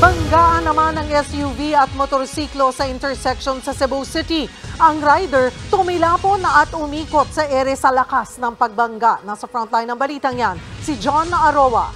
Banggaan naman ng SUV at motorsiklo sa intersection sa Cebu City. Ang rider tumilapon at umikot sa ere sa lakas ng pagbangga. Nasa frontline ng balitang yan, si John Aroa.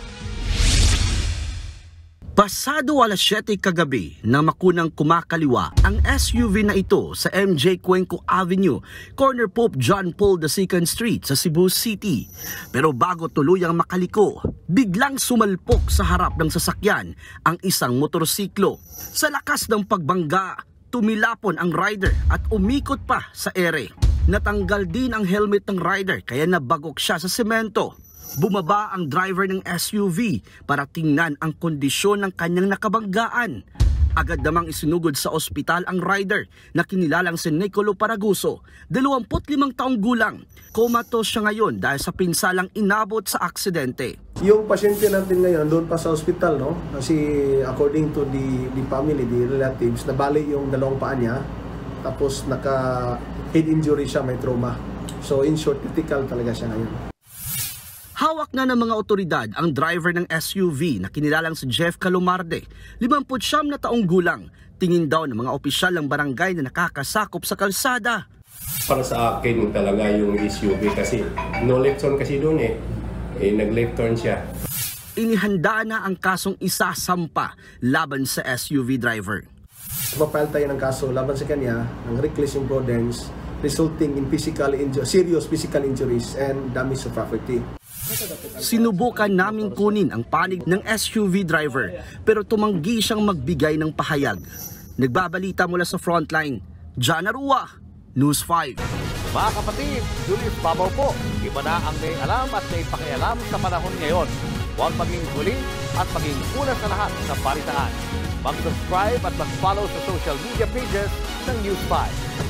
Pasado alas 7 kagabi na makunang kumakaliwa ang SUV na ito sa MJ Cuenco Avenue, corner Pope John Paul II Street sa Cebu City. Pero bago tuluyang makaliko, biglang sumalpok sa harap ng sasakyan ang isang motorsiklo. Sa lakas ng pagbangga, tumilapon ang rider at umikot pa sa ere. Natanggal din ang helmet ng rider kaya nabagok siya sa semento. Bumaba ang driver ng SUV para tingnan ang kondisyon ng kanyang nakabanggaan. Agad namang isinugod sa ospital ang rider na kinilalang si Nicolo Paraguso, 25 taong gulang. Comatose siya ngayon dahil sa pinsalang inabot sa aksidente. Yung pasyente natin ngayon doon pa sa ospital, no? Kasi according to the family, the relatives, nabali yung dalawang paa niya. Tapos naka head injury siya, may trauma. So in short, critical talaga siya ngayon. Hawak na ng mga otoridad ang driver ng SUV na kinilalang si Jeff Calomarde, 59 na taong gulang. Tingin daw ng mga opisyal ng barangay na nakakasakop sa kalsada. Para sa akin talaga yung SUV kasi no left turn kasi doon nag-left turn siya. Inihanda na ang kasong isasampa laban sa SUV driver. Mapile tayo ng kaso laban sa kanya ng reckless imprudence resulting in serious physical injuries and damage to property. Sinubukan naming kunin ang panig ng SUV driver pero tumanggi siyang magbigay ng pahayag. Nagbabalita mula sa frontline, John Aroa, News 5. Mga kapatid, Julius Babaw po. Iba na ang may alam at may pakialam sa panahon ngayon. Huwag maging huli at maging una sa lahat sa balitaan. Mag-subscribe at mag-follow sa social media pages ng News 5.